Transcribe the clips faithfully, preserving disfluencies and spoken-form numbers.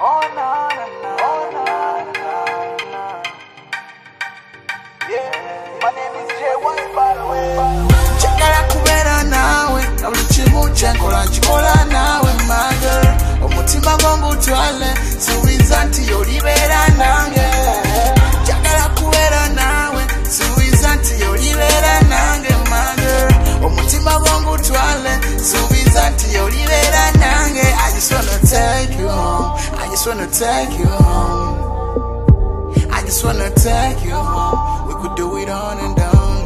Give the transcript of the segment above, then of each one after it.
Oh na na na, oh na na na. Yeah, my name is J Y by the way. Chakala kubera nawe, na ulichimucha nkola nchikola nawe my girl. Omutima gombu twale, suwizanti yolibera nange. Chakala kubera nawe, suwizanti yolibera nange my girl. Omutima gombu twale, suwizanti yolibera nange. I just wanna take you home. I just wanna take you home. I just wanna take you home. We could do it on and on.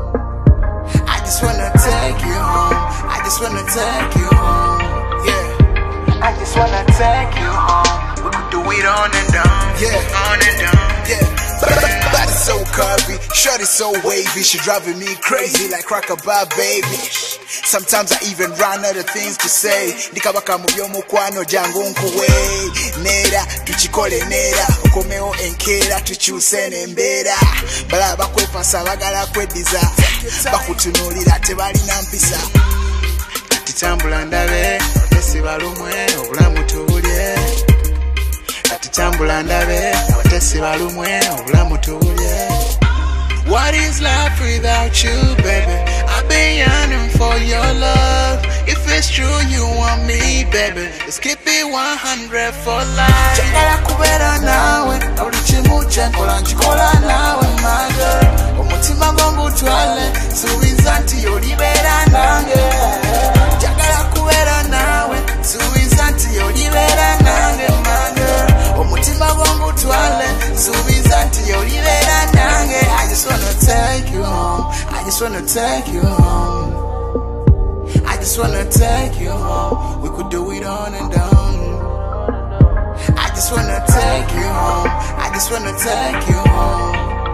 I just wanna take you home. I just wanna take you home. Yeah. I just wanna take you home. We could do it on and on. Yeah. On and on. Yeah. Body so curvy, shorty so wavy. She driving me crazy like rockabye baby. Sometimes I even run out of things to say. Nikabaka mubyo mukwano jangu nkuwe. Nera, tuchikole nera. Okomeo enkera, tuchuse nembera. Bala bakwepa sabagala kwediza. Bakutunulira tebalina mpisa. Katitambula ndabe, abatesi balumwe, obulamu tubulye. Katitambula ndabe, abatesi balumwe, obulamu tubulye. What is life without you, baby? I've been yearning for your love. If it's true you want me, baby, let's keep it one hundred for life. Chakala kubera nawe, na ulichimucha nkola nchikola nawe my girl. Omutima gombu twale, suwizanti yolibera nange. Chakala kubera nawe, suwizanti yolibera nange my girl. Omutima gombu twale, suwizanti yolibera nange. I just wanna take you home. I just wanna take you home. I just wanna take you home. We could do it on and on. I just wanna take you home. I just wanna take you home.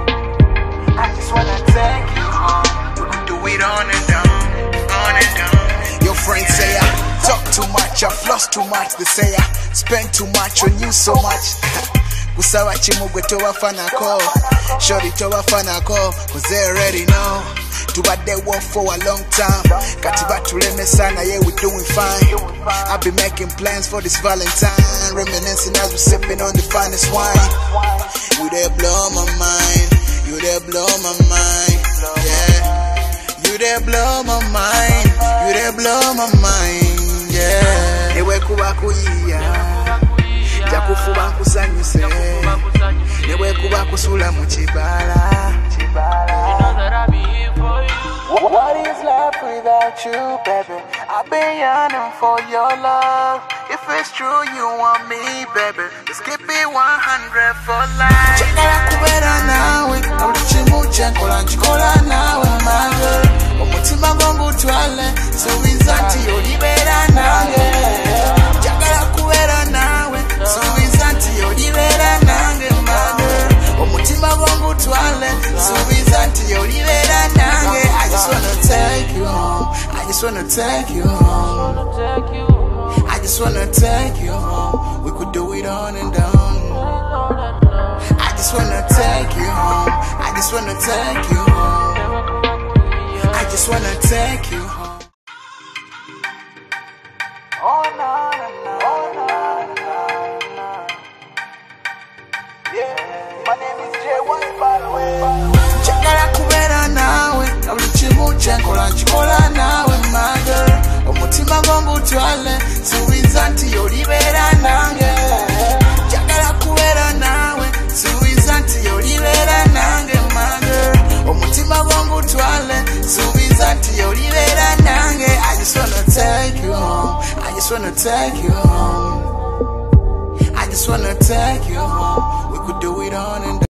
I just wanna take you home. We could do it on and on. On and on. Your friends say I talk too much, I've lost too much. They say I spend too much on you so much. Kusawa chimugwe towafanako, shorty towafanako, cause they already know. Tubade work for a long time. Katiba tuleme sana, yeah we doing fine. I've been making plans for this Valentine, reminiscing as we sipping on the finest wine. You there blow my mind, you there blow my mind, yeah. You there blow my mind, you there blow my mind, yeah. Ewe kuba kuyiya. Jakufuba nkusanyuse newe kuba kusula mu kibala. What is life without you, baby? I've been yearning for your love. If it's true you want me, baby, let's keep it one hundred for life. Chakala kubera nawe, na ulichimucha nkola nchikola nawe my girl. Omutima gombu twale, suwizanti yolibera nange. Chakala kubera nawe, suwizanti yolibera nange my girl. Omutima gombu twale, suwizanti yolibera nange. I just wanna take you home. I just wanna take you home. I just wanna take you home. We could do it on and on. I just wanna take you home. I just wanna take you home. I just wanna take you home. Oh na na na, oh na na na. Yeah, my name is J Y by the way. Chakala kubera nawe, na ulichimucha nkola nchikola nawe my girl. Omutima gombu twale, suwizanti yolibera nange. Chakala kubera nawe, suwizanti yolibera nange my girl. Omutima gombu twale, suwizanti yolibera nange. I just wanna take you home. I just wanna take you home. I just wanna take you home. We could do it on and on.